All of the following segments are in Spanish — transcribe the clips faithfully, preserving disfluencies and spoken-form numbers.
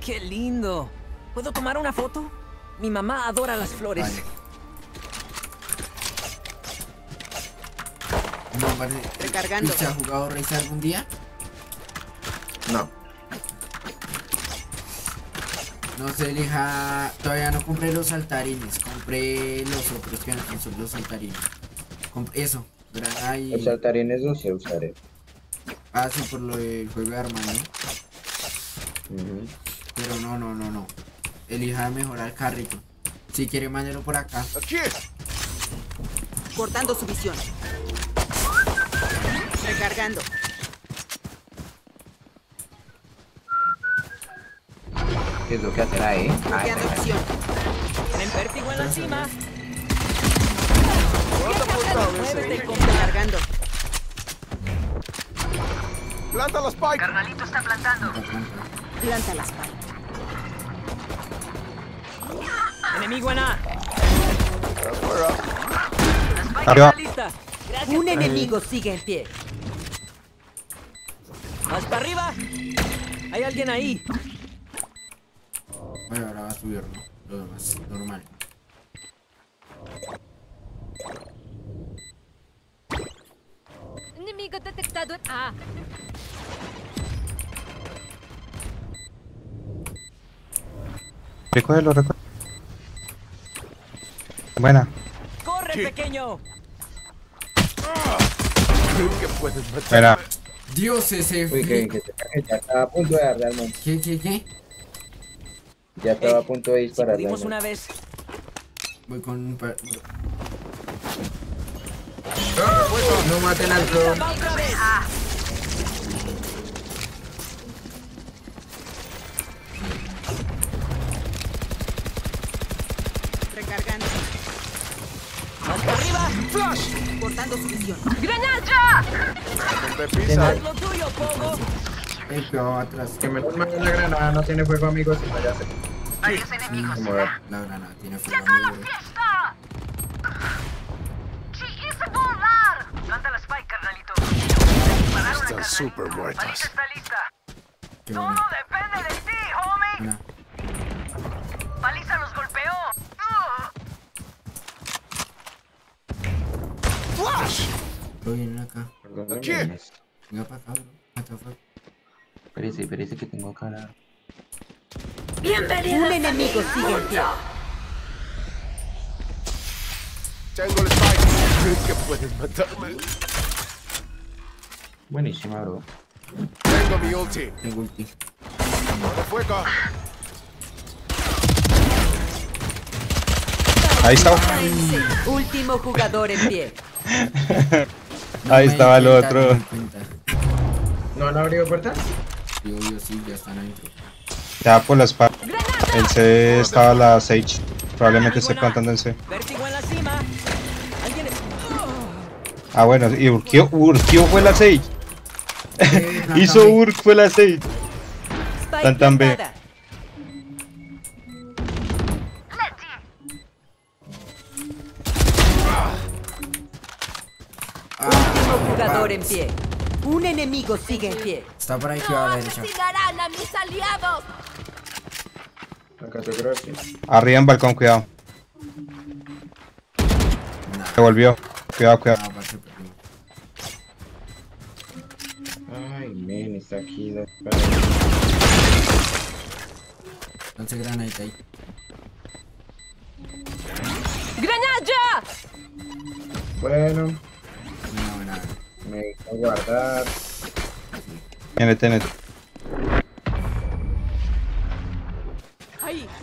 ¡Qué lindo! ¿Puedo tomar una foto? Mi mamá adora las flores. Vale. No, vale. Recargando. ¿Usted ha jugado Race algún día? No. No se elija. Todavía no compré los saltarines. Compré los otros que no son los saltarines. Comp eso. Granada y... Los saltarines no sé usar. Ah, sí, por lo del juego de armas, ¿no? Uh-huh. Pero no, no, no, no. Elija mejorar el carrito. Si quiere, mándelo por acá. Aquí. Cortando su visión. Recargando. ¿Qué es lo que hacerá, eh? Bloqueando visión. Tienen vértigo en la cima. Muévete, Recargando. Planta la spike. Carnalito está plantando. Planta, planta. Planta la spike. Enemigo en A. Afuera. La spike Arriba. está lista. Gracias. Un enemigo sigue en pie. Hasta arriba. Hay alguien ahí. Bueno, ahora va a subir, ¿no? Lo demás, normal. Enemigo detectado en A. Recógelo, recógelo. Buena. ¡Corre, pequeño! Creo que puedes meterme. Buena. Dios, ese Uy, que, fli- que, que ya estaba a punto de darle al monte. ¿Qué, qué, qué? Ya estaba Ey, a punto de Si dispararle al pudimos monte. una vez. Voy con un par... ¡Oh! No maten al pro. ¡Va otra vez! Recargando. ¡Hasta arriba! Flash. Cortando su visión. ¡Granada! Donde pisa. ¡Haz lo tuyo, Pogo! El pegado atrás. Que menos mal la granada no tiene fuego, amigos, y vaya a ser. Varios enemigos. Como ver. La granada tiene fuego, amigo. ¡Fiesta! ¡Sí, hice volar! Planta la spike, carnalito. Disparar una, Están carnalito. súper Paliza muertas. está lista. Qué Todo bueno. depende de ti, homie. Una. Paliza los golpeó. Ugh. Flash. Lo vienen acá. Perdón, Aquí. memes. Venga para acá, bro. What the fuck? Espérese, espérese que tengo cara. Un enemigo sigue en pie. Tengo el spike. Creo que puedes meterme. Buenísima, bro. Tengo mi ulti. Tengo ulti. Pone fuego. Ahí está. Último jugador en pie. Ahí me estaba di el cuenta, otro. no me di cuenta. ¿No han abrido puertas? Sí, obvio, sí, ya están adentro. Ya por la espalda. El C estaba la Sage. Probablemente esté plantando en C. Vértigo en la cima. Alguien es... Ah, bueno, y Urkio, Urkio fue la Sage. Eh, Hizo plátame. Urk, fue la Sage. Spike Tan, tan B. plantada. Último jugador en pie. Un enemigo sigue en pie. Está por ahí que va a la derecha. ¡Asesinarán a mis aliados! Acá te creo que sí. Arriba en balcón, cuidado. Nah, Se volvió. Cuidado, cuidado. no, parce, perdimos. Ay, men, está aquí. la- Lance granadita ahí. ¡Granada! Bueno, Buena, buena. me voy a guardar. Tiene, tiene. ¡Ahí!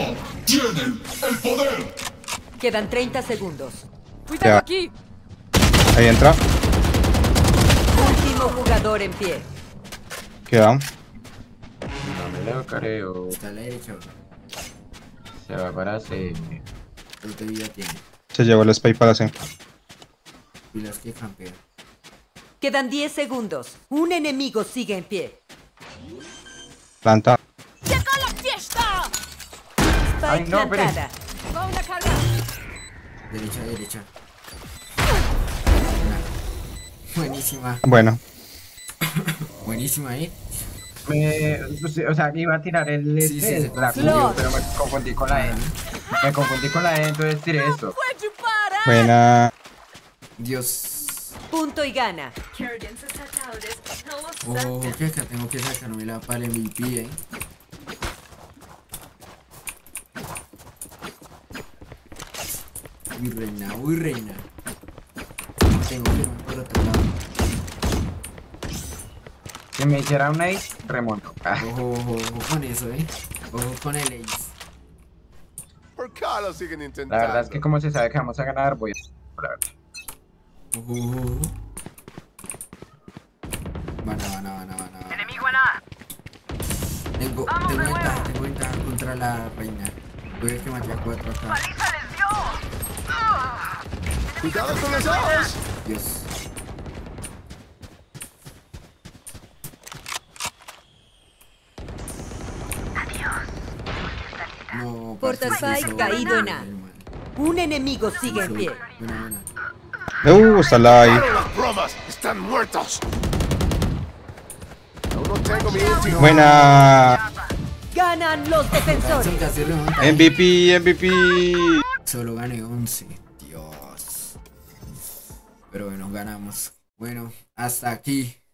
Quedan treinta segundos. ¡Cuidado Ya. aquí! Ahí entra. Último jugador en pie. Cuidado. No me lo creo. Está a la derecha, bro. Se va para C. Pero qué vida tiene. Se llevó el spray para C. Pilas que campean. Quedan diez segundos. Un enemigo sigue en pie. Planta. ¡Llegó la fiesta! Spike Ay, no, plantada. ¡Va una carga! Derecha, derecha. Buena. Buenísima. Bueno. Buenísima, eh. Me, o sea, iba a tirar el Sí, sí, este, se la confundió. Q, pero me confundí con la E. Me confundí con la E, entonces tiré esto. Pode parar! Buena. Dios. Punto y gana. Ojo, que acá tengo que sacarme la para el M V P, eh. Uy, reina, uy, reina. Tengo que irme por otro lado. Si me hiciera un ace, remonto. Ah, Ojo, ojo, ojo con eso, eh. Ojo con el ace. ¿Por qué lo siguen la intentando? verdad es que como se sabe que vamos a ganar, voy a... la verdad. Ojo, ojo, ojo. Van a, van a, van a, van a, van a. Enemigo en A. Tengo, tengo ventaja, tengo ventaja contra la reina. Voy a que mate a cuatro acá. Paliza les dio. Ah. ¡Cuidado con los ojos! Dios. No, Porta parce, Spike eso, caído en A. mal, mal. Un enemigo sigue en pie. Buena, buena. Uh, está la ahí. ¡Paro las bromas! ¡Están muertos! Aún no tengo mi ulti. Buena. Ganan los defensores. Casi remonta. M V P, M V P. Solo gané once. Dios. Pero bueno, ganamos. Bueno, hasta aquí